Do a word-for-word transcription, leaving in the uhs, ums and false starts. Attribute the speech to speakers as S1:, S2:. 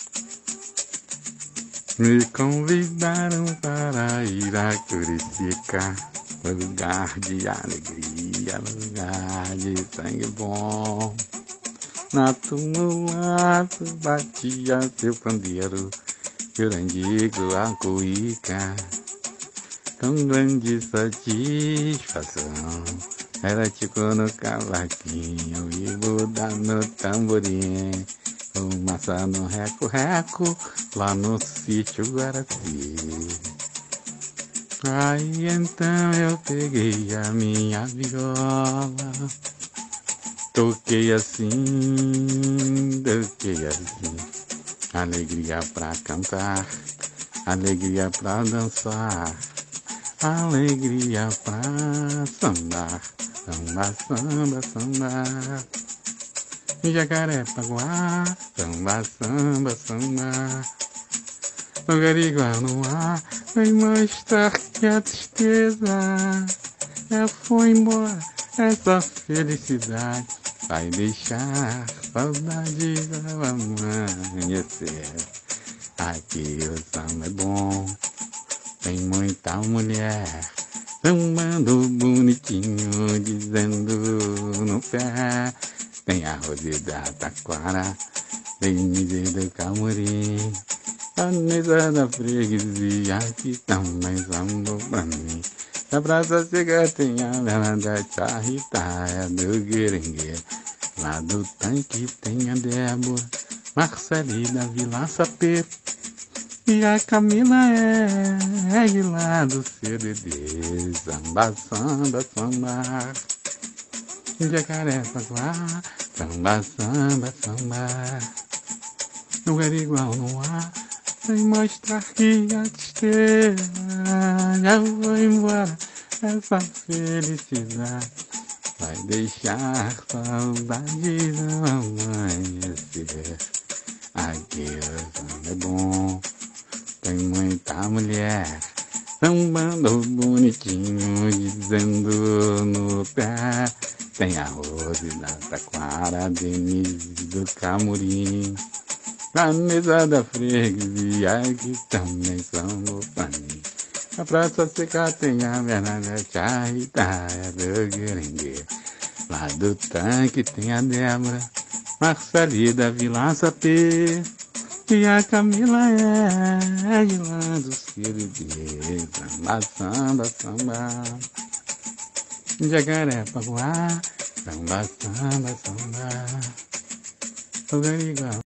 S1: Me convidaram para ir a Curicica, lugar de alegria, lugar de sangue bom. Na tumulto batia seu pandeiro, Jurandigo a cuíca, com grande satisfação. Era tipo no cavaquinho e Buda no tamborim, fumaça no reco-reco, lá no sítio Guaraci. Aí então eu peguei a minha viola, toquei assim, toquei assim, alegria pra cantar, alegria pra dançar, alegria pra sambar, samba, samba, samba. Jacarepaguá, samba, samba, samba. Lugariguá no ar, vem mostrar que a tristeza já foi embora. Essa felicidade vai deixar saudade ao amanhecer. Aqui o samba é bom, tem muita mulher sambando bonitinho, dizendo no pé. Tem a Rose da Taquara, Denise do Camurim, a mesa da freguesia que também sambou pra mim. Da Praça Cega tem a Bela da Charritaia do Guerengue. Lá do Tanque tem a Débora, Marceli da Vila Sapê. E a Camila é, é de lá do C D D. Samba, samba, samba. Jacarepaguá, samba, samba, samba. Lugar igual no ar, vem mostrar que a tristeza já foi embora. Essa felicidade vai deixar saudade ao amanhecer. Aqui o samba é bom, tem muita mulher sambando bonitinho, dizendo no pé. Tem a Rose da Taquara, Denise do Camurim, a mesa da freguesia que também sambou pra mim. A Praça Seca tem a Bernarda Charritaia do Guerengue. Lá do Tanque tem a Débora, Marceli da Vila Sapê. E a Camila é, é de lá do Siriguê. Samba, samba, samba. Jacarepaguá, samba, samba, samba. Lugar igual.